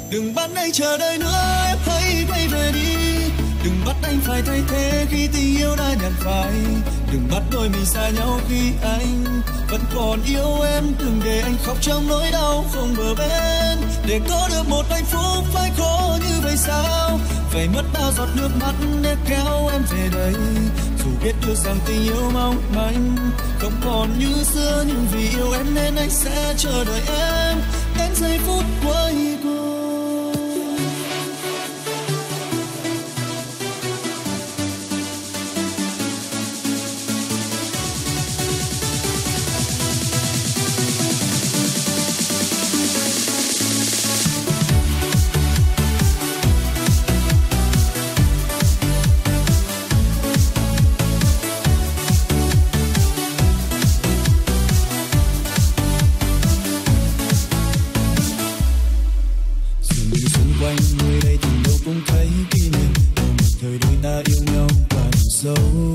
Đừng bắt anh chờ đợi nữa, em hãy quay về đi. Đừng bắt anh phải thay thế khi tình yêu đã nhạt phai. Đừng bắt đôi mình xa nhau khi anh vẫn còn yêu em. Đừng để anh khóc trong nỗi đau không bờ bến. Để có được một hạnh phúc phải khó như vậy sao? Phải mất bao giọt nước mắt để kéo em về đây. Dù biết được rằng tình yêu mong manh không còn như xưa, nhưng vì yêu em nên anh sẽ chờ đợi em đến giây phút cuối cùng. Thời đôi ta yêu nhau càng sâu.